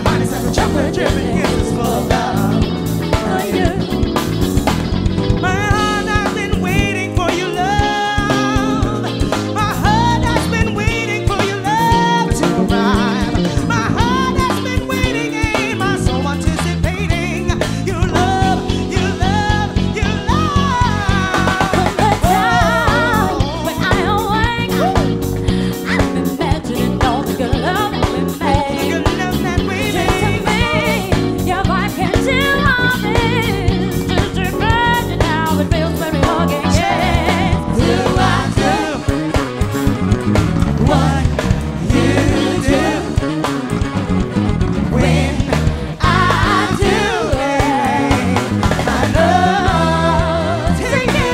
hotness and the chocolate dripping kisses full of love. Oh, yeah. My heart has been waiting for your love. My heart has been waiting for your love to arrive. My heart has been waiting, and my soul anticipating your love, your love, your love. From the time when I awake, I'm imagining all the good love that we made. Your love that we To made. me, your vibe can do all this. Just imagine how it feels when we hug again. Do I do what you do when I do it? My love to you.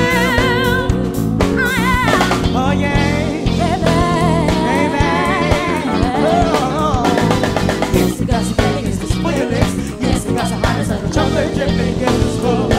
Oh yeah, baby. Oh, yes, it got some baby, it's the sweetest. Yes, it got some hotness and the chocolate dripping in the spoon.